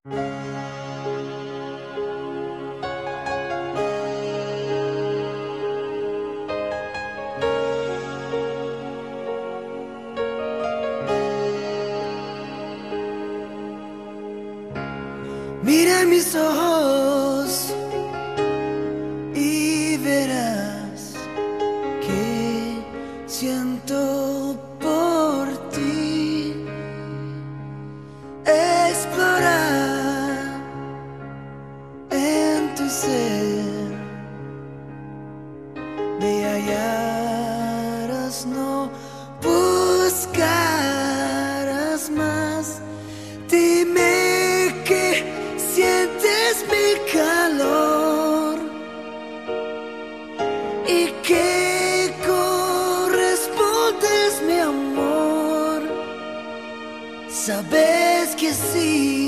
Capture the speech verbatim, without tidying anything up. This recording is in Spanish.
Mira en mis ojos y verás que siento por ti. Explorar en tu ser, me hallarás, no buscarás más. Dime que sientes mi calor y que correspondes mi amor. Sabes que sí.